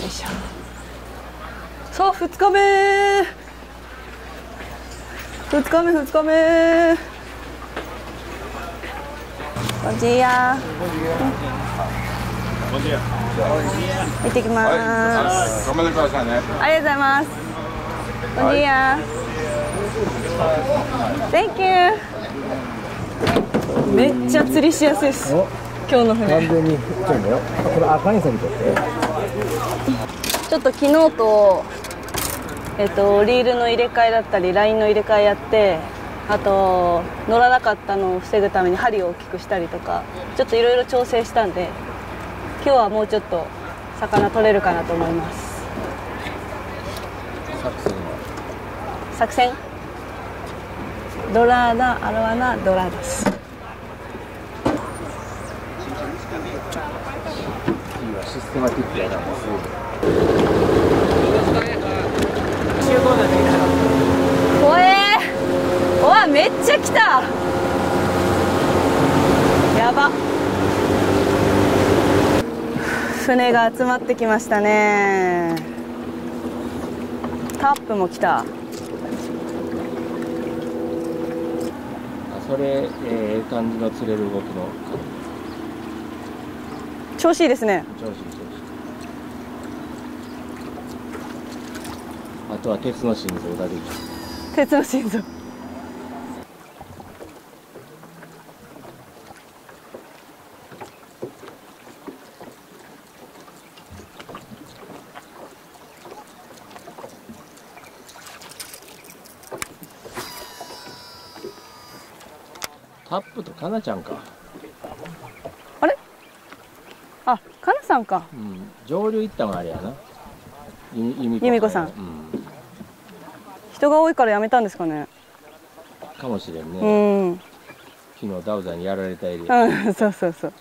いしょ。さあ2日目2日目2日目。こんにちは。行ってきます。 頑張ってくださいね。 ありがとうございます。こんにちは。Thank you。めっちゃ釣りしやすいです。今日の船。 完全に振っちゃうんだよ。これ赤い線にとって。 ちょっと昨日とリールの入れ替えだったりラインの入れ替えやって、あと乗らなかったのを防ぐために針を大きくしたりとか、ちょっといろいろ調整したんで、今日はもうちょっと魚取れるかなと思います。作戦ドラーダアロワナドラです。 システマティックやな、もうすごい。 怖えー。うわ、めっちゃ来た。やば。船が集まってきましたね。タップも来た。 それ、感じの釣れる動きの調子いいですね。 調子いい。あとは鉄の心臓だけ。 鉄の心臓。 タップとかなちゃんか。 あれ、あ、かなさんか。 うん、上流行ったのあれやな。由美子さん。うん、 人が多いからやめたんですかね。 かもしれんね。 うん。 昨日ダウザーにやられたエリア。 うん、そうそうそう。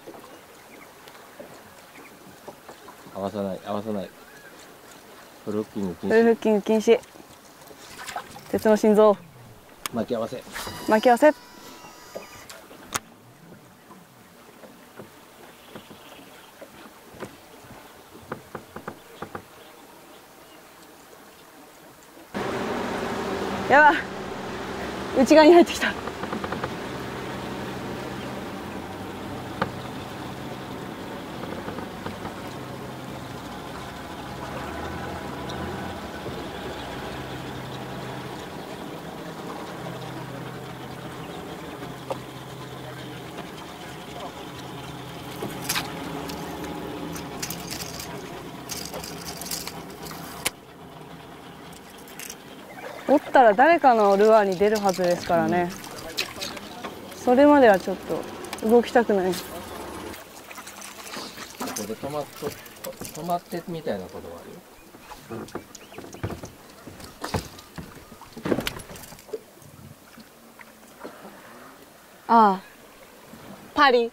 合わさない。フルフッキング禁フルフ止。 ッキング禁止。鉄の心臓。 巻き合わせ。 巻き合わせ。やばい、内側に入ってきた。おったら誰かのルアーに出るはずですからね。それまではちょっと動きたくない。 ここで止まってみたいなことがあるよ。 ああ、パリ。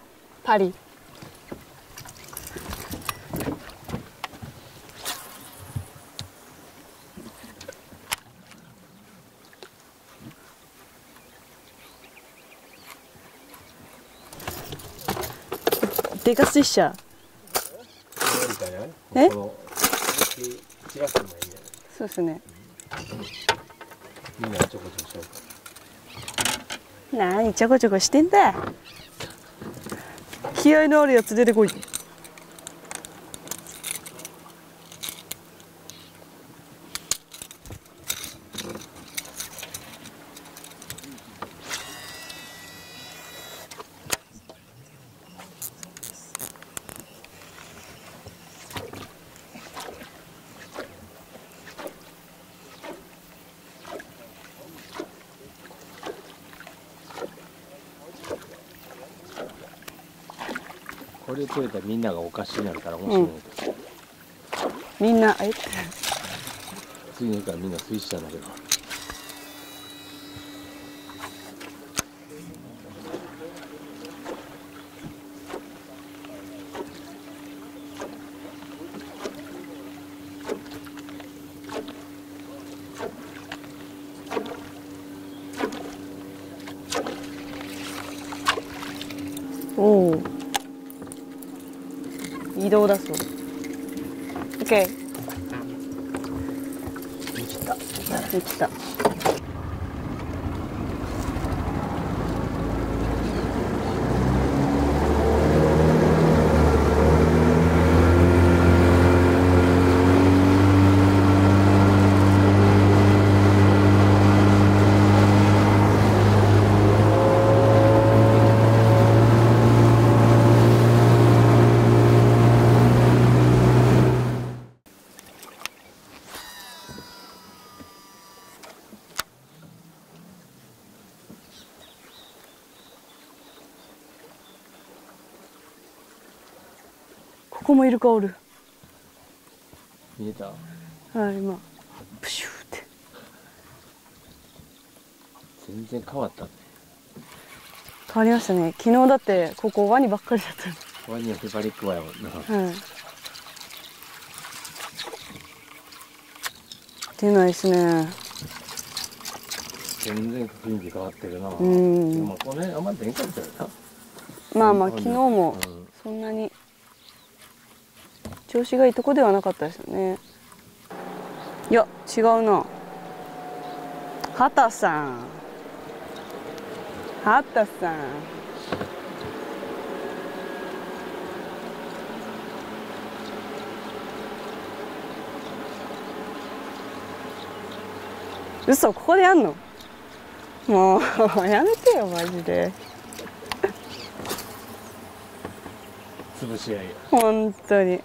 デカスイッシャー。え？そうですね。 みんなちょこちょこしようか。 何ちょこちょこしてんだ。気合のあるやつ出てこい。 これ取れたらみんながおかしになるから面白い、 みんな次の日からみんなスイッチしたんだけど。 おお、移動だそう。 OK。 できた。 できた。ここもイルカおる。 見えた？ はい、今プシューって。 全然変わったね。 変わりましたね。昨日だってここワニばっかりだったワニはヘパリックワやもんな。 の。はい。出ないですね。 全然雰囲気変わってるな。 うん。 でもこの辺あんま出んかったよな。 まあまあ昨日もそんなに調子がいいとこではなかったですよね。いや違うな。畑さん。畑さん。嘘、ここでやんの？もうやめてよマジで。 潰し合い。 本当に。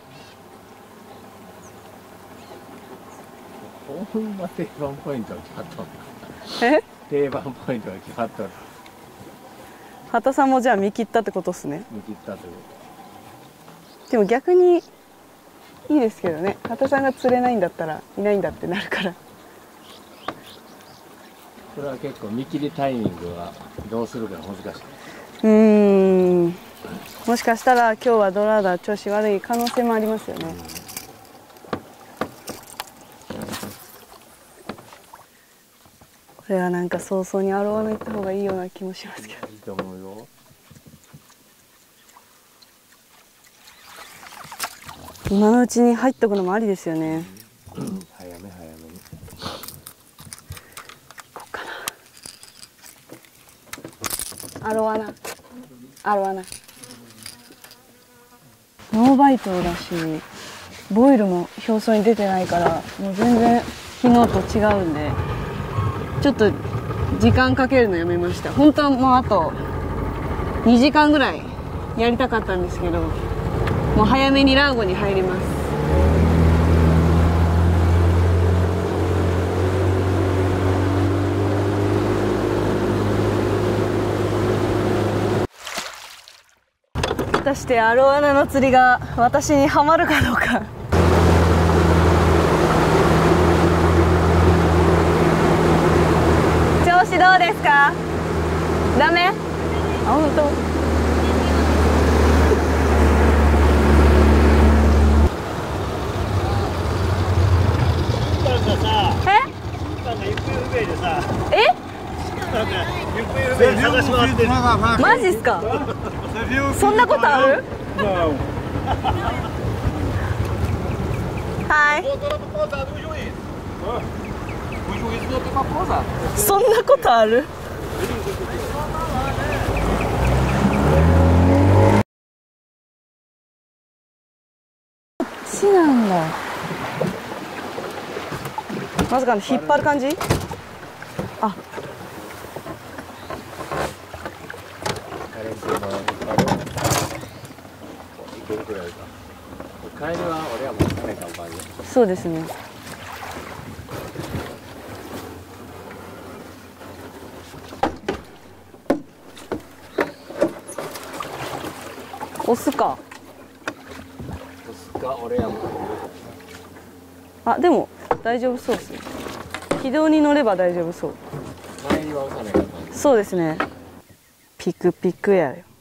ほんま定番ポイントが決まっとる。 え？ 定番ポイントが決まっとる。 畑さんもじゃあ見切ったってことっすね。 見切ったという。 でも逆にいいですけどね。畑さんが釣れないんだったらいないんだってなるから。 これは結構見切りタイミングはどうするか難しい。 もしかしたら今日はドラーダ調子悪い可能性もありますよね。これはなんか早々に洗わないった方がいいような気もしますけど。 いいと思うよ。 今のうちに入っとくのもありですよね。 早めに。 こっかな。洗わな。洗わない。ノーバイトだし、ボイルも表層に出てないから、もう全然昨日と違うんで、ちょっと時間かけるのやめました。本当はもうあと2時間ぐらいやりたかったんですけど、もう早めにラーゴに入ります。果たしてアロワナの釣りが私にはまるかどうか。調子どうですか？ダメ？あ、本当？マジっすか？そんなことある？はい。そんなことある？こっちなんだ。まさかの引っ張る感じ？あ。 帰りは俺はもう疲れたおかげ。 そうですね。押すか。 押すか俺はもう。 あ、でも大丈夫そうですね。軌道に乗れば大丈夫そう。 帰りは押さないかった。 そうですね。ピクピクやよ。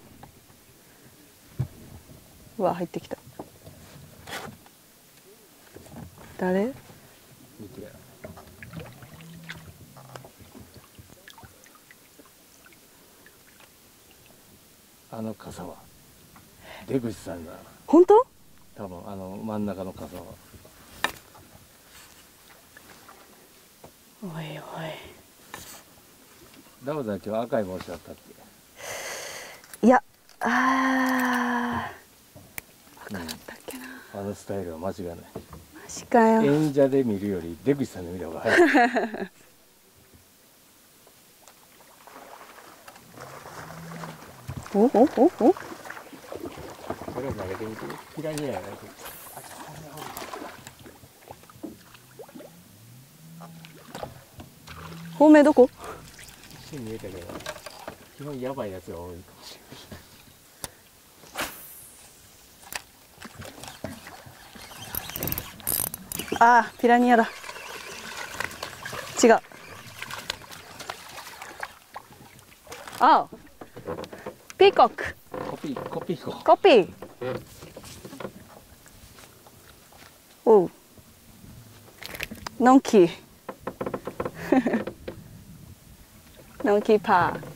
うわ、入ってきた。誰？ 見てや。あの傘は出口さんだ。 本当？ 多分真ん中の傘は。 おいおい。 ダブさん今日赤い帽子だったっいや、赤だったっけな。 け？あのスタイルは間違いない。 マジかよ。 演者で見るより出口さんで見た方が早い。 おおおお。 これを投げてみて。ピラニアやない。 方面どこ？ 一瞬見えたけど、基本やばいやつが多いかもしれない。 ああ、ピラニアだ。違う。あ、ピーコック。 コピーコ。 コピー。おう。ノンキー。ノンキーパー。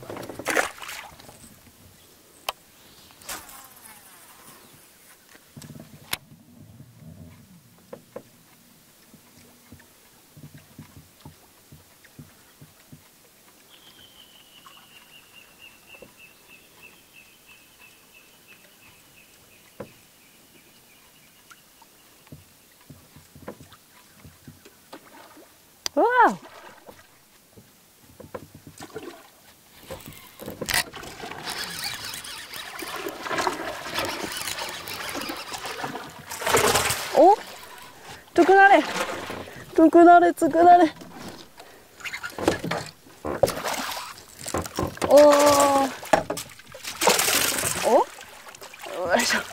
わあ。お、つくなれ、つくなれ、つくなれ。おー。お、よいしょ。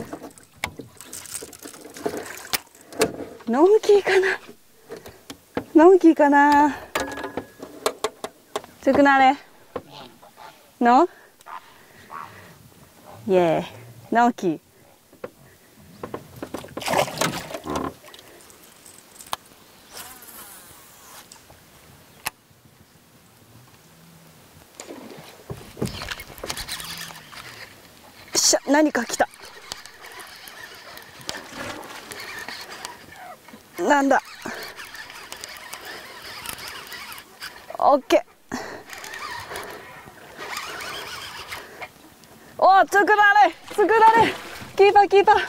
のんきかな。のんきかな。つくなれ。の。イェーイ。のんき。しゃ、何か来た。なんだ。オッケー。お、つくなれ、つくなれ。キーパー、キーパー。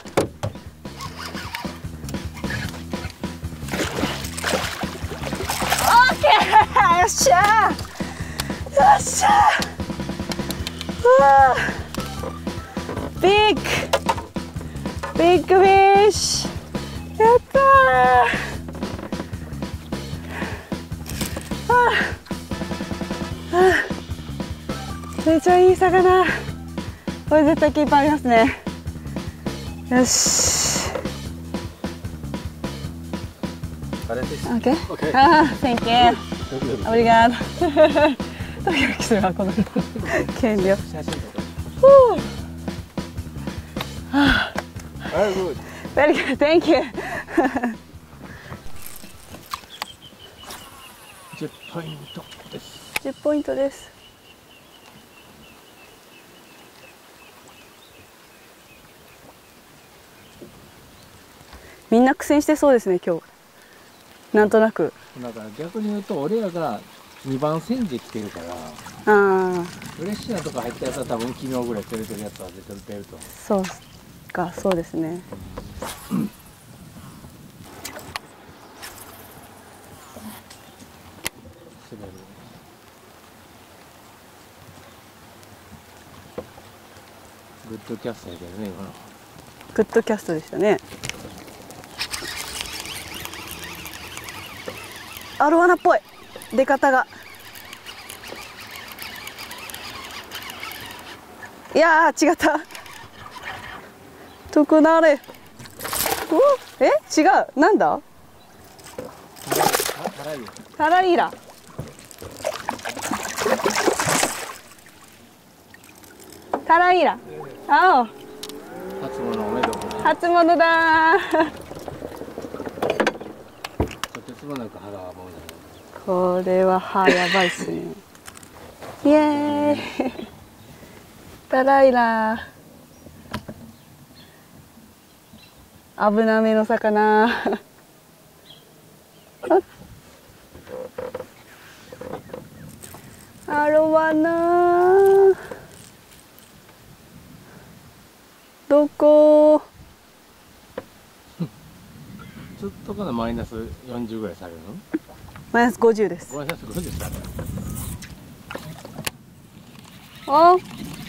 オッケー。よっしゃー。よっしゃー。うわー。ビッグフィッシュ。やったー。めっちゃいい魚。これ絶対キーパーありますね。よし。 あれです。 オッケー。ああ、Thank you。オブリガード。ドキドキするわ、この権利を。 写真撮って。 あ、 good。 Very good, thank you。 10ポイントです。 10ポイントです。みんな苦戦してそうですね、今日。なんとなく。 だから逆に言うと俺らが2番線で来てるから、 ああ、 フレッシュなとこ入ったやつは多分昨日ぐらい釣れてるやつは絶対出ると思う。 そうか、そうですね。 滑る。グッドキャストやけどね、今の。 グッドキャストでしたね。アロワナっぽい出方が。いやー、違った。とくなれ。お、え、違う、なんだ。タライラ。タライラ。ああ。 初物おめでとうございます。 初物だー。 とてつもなく歯がもうね。 これは歯やばいっすね。イエーイ。タライラ。 危なめの魚。アロワナ。どこ？ ずっとからマイナス40ぐらい下げるの？ マイナス50です。 マイナス50下げる。 あ。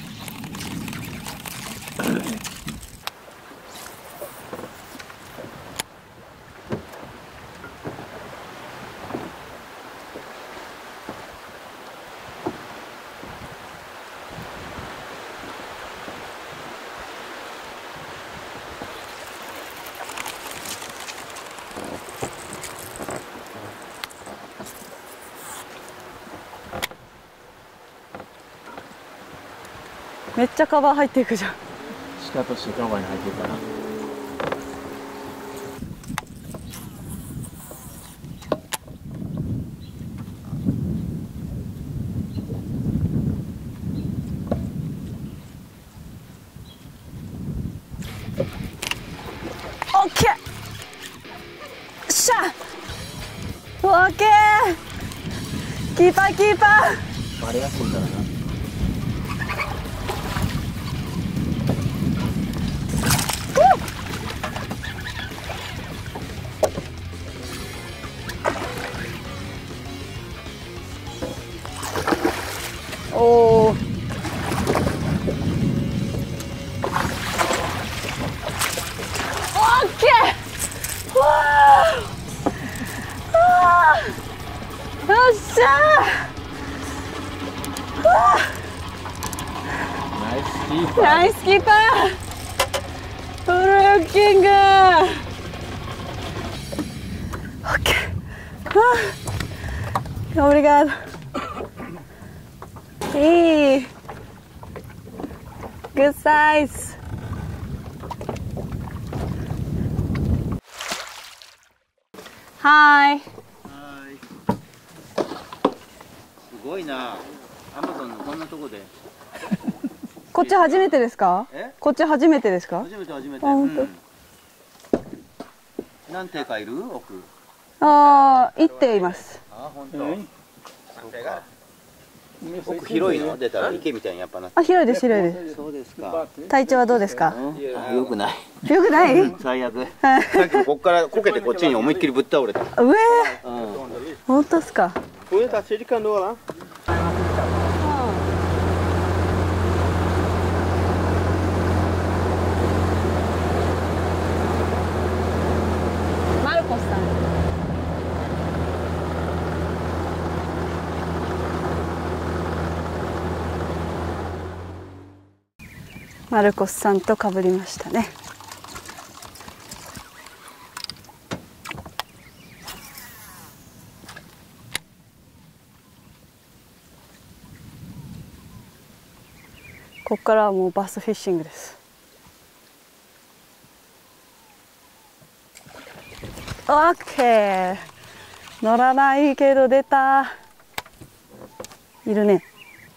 めっちゃカバー入っていくじゃん。 鹿としてカバーに入ってるから。 オッケー。しゃ。オッケー。キーパーキーパー。 バレやすいからな。 おお。オッケー。わあ。よっしゃー。 ナイスキーパー。 ナイスキーパー。フルユッキング。オッケー。オブリガード。いい。グッサイズ。はい。 すごいな。アマゾンのこんなとこで。 こっち初めてですか？ え？ こっち初めてですか？ 初めて初めて。 あ、本当。 何艇かいる？奥。 ああ、1艇います。 あ、本当。奥広いの？出たら池みたいにやっぱなって。 あ、広いです広いです。 そうですか。 体調はどうですか？ よくない。 よくない？ 最悪。さっきこっからこけてこっちに思いっきりぶっ倒れた。 上？本当ですか？マルコスさん。マルコスさんと被りましたね。ここからはもうバスフィッシングです。オッケー。乗らないけど出た。いるね。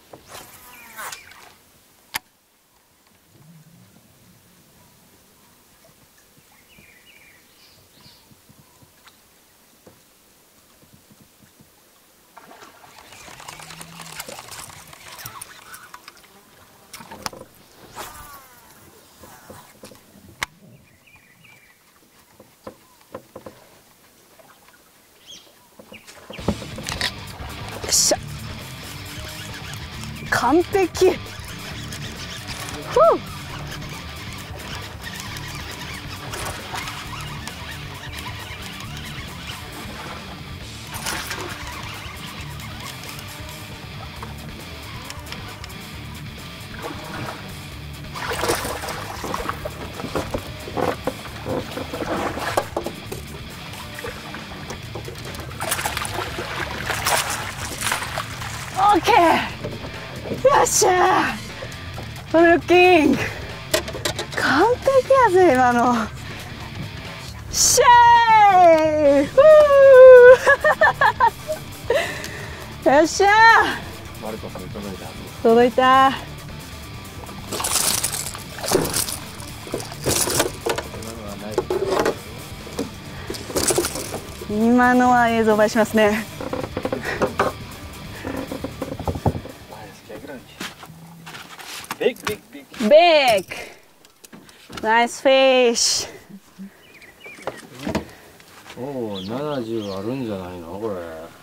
よっしゃ。完璧。ふう。オッケー。よっしゃー。フルキング。完璧やぜ今の。シェーイ。ふー。よっしゃー。 マルコスに届いた。 届いた。 今のはナイス。 今のは映像映えしますね。 Big, big, big. Big! Nice fish! おお、70あるんじゃないのこれ。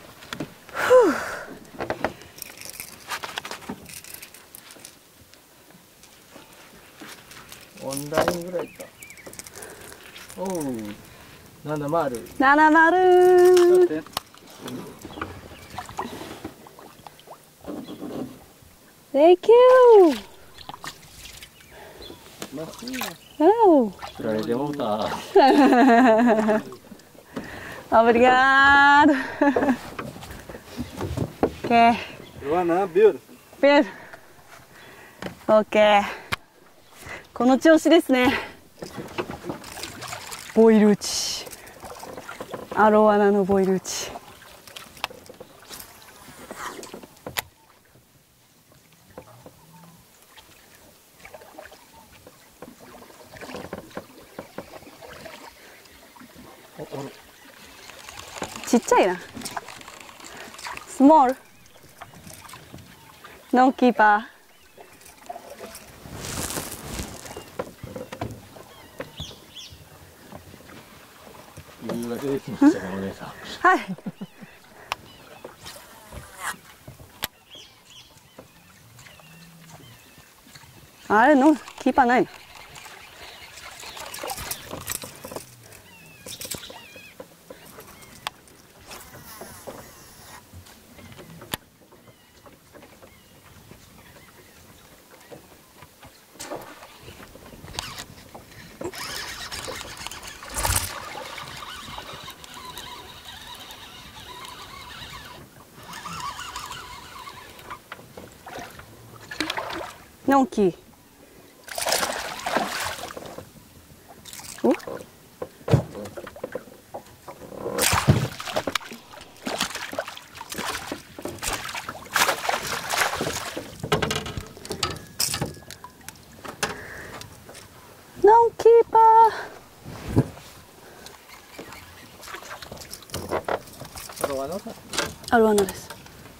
オンラインぐらいか。おお、70。 70! Thank you! Oh! 釣られてもうた。 Obrigado! Ok. Luana, beautiful. Pedro. Ok. この調子ですね。ボイル打ち。アロワナのボイル打ち。ちっちゃいな。スモール。ノーキーパー。 余裕が出てきましたね、お姉さん。 はい。あれのキーパーないの。ノンキー。お？ノンキーパー。アロワナです。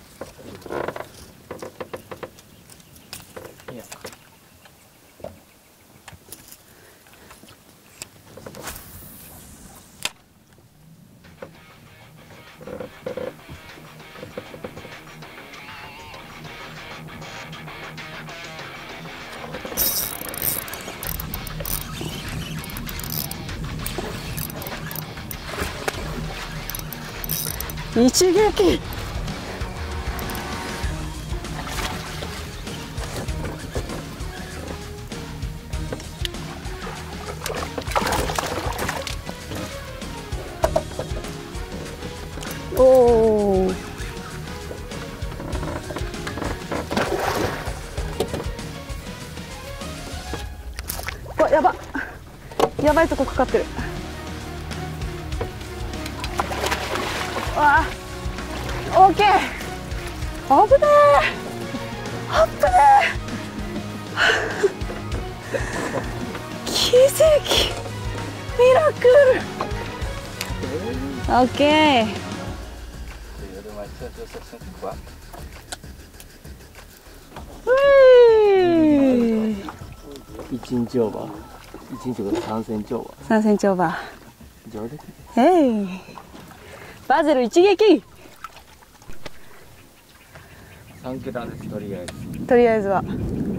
一撃。おお。わ、やば。やばいとこかかってる。わあ、オーケー。危ねえ。危ねえ。奇跡。ミラクル。オーケー。 1日オーバー。1日が3センチオーバー。 3センチオーバー。 上出来。 へい。バゼル一撃。 3桁です、とりあえず。 とりあえずは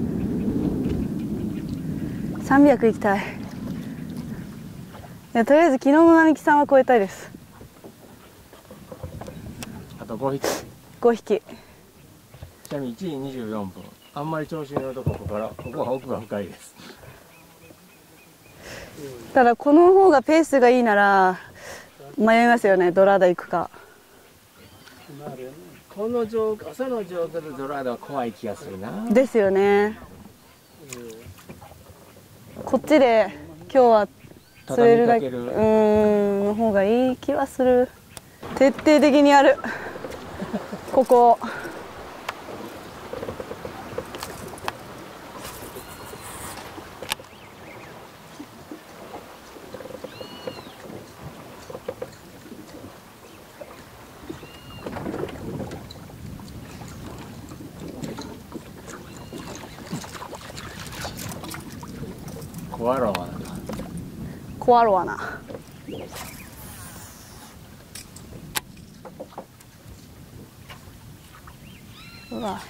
300いきたい。いや、とりあえず昨日の並木さんは超えたいです。 あと5匹。 5匹。 ちなみに1時24分。あんまり調子に乗るとここから、ここは奥が深いです。 ただこの方がペースがいいなら迷いますよね、ドラーダ行くか。 この朝の状況でドラーダは怖い気がするな。 ですよね。こっちで今日は釣れるだけの方がいい気はする。徹底的にやる。ここ。 コアロワナ。 コアロワナ。うわ。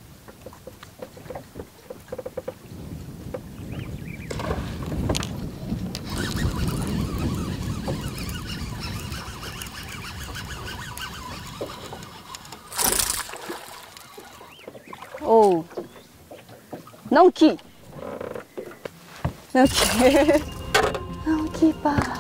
おう。ナオキ。ナオキ。ナオキーパー。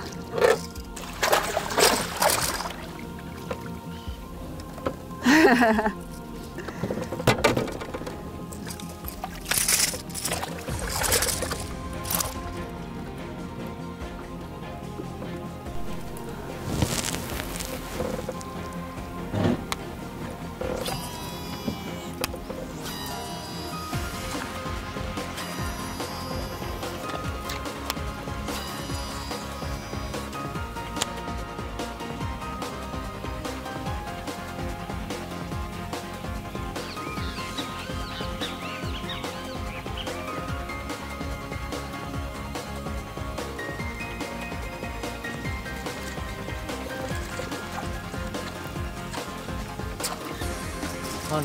何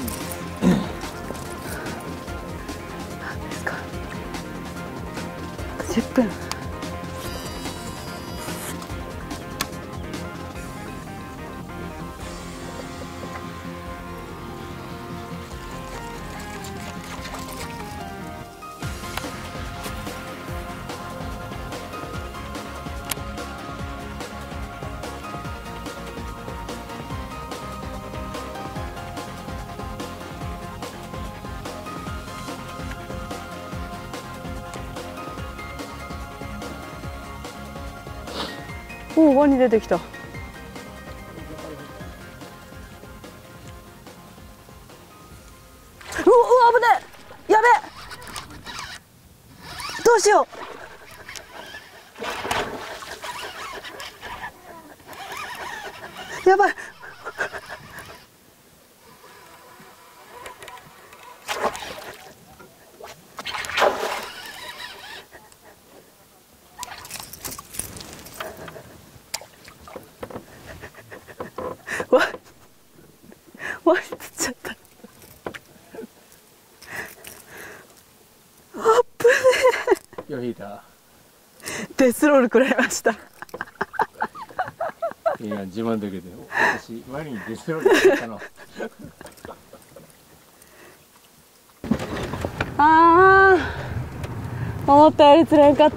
ですか。10分。おお、ワニ出てきた。うわ、危ねえ。やべえ。どうしよう。やばい。ワニ釣っちゃった。あっぶね今日引いた。 え。デスロール食らいました。 いや自慢だけど私ワニにデスロールしてたの。 ああ、思ったより釣れんかった。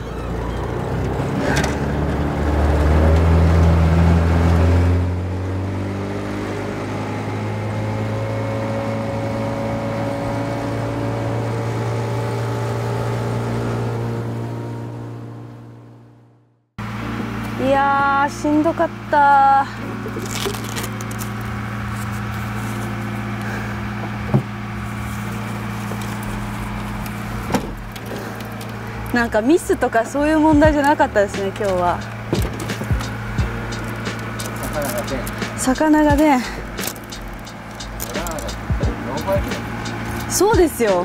いやー、しんどかった。なんかミスとかそういう問題じゃなかったですね、今日は。魚がね。そうですよ。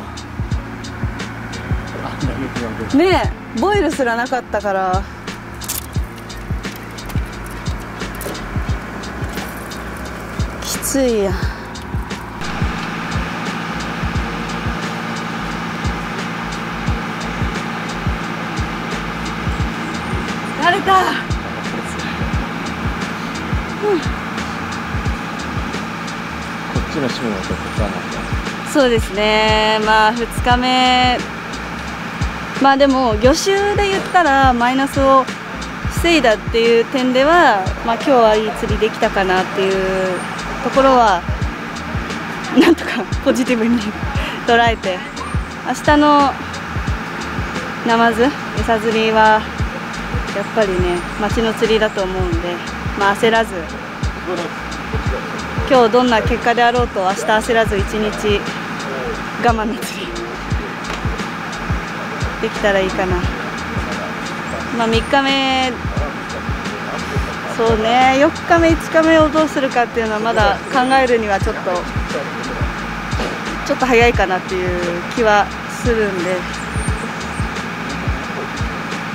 ねえ、ボイルすらなかったから。きついや。疲れた。 こっちの締めはちょっとさなんだ。 そうですね。まあ2日目。まあでも魚種で言ったらマイナスを防いだっていう点では、まあ今日はいい釣りできたかなっていうところはなんとかポジティブに捉えて、明日のナマズ餌釣りはやっぱりね町の釣りだと思うんで、まあ焦らず、今日どんな結果であろうと明日焦らず一日我慢の釣りできたらいいかな。まあ3日目、そうね、4日目5日目をどうするかっていうのはまだ考えるにはちょっと早いかなっていう気はするんで、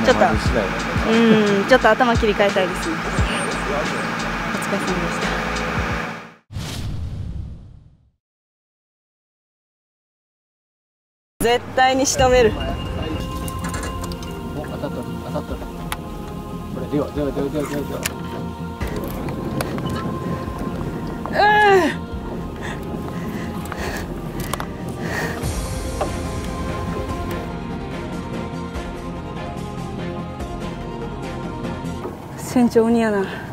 ちょっとまず次第だけどちょっと頭切り替えたいですね。お疲れ様でした。絶対に仕留める。 お、当たったこれでは船長鬼やな。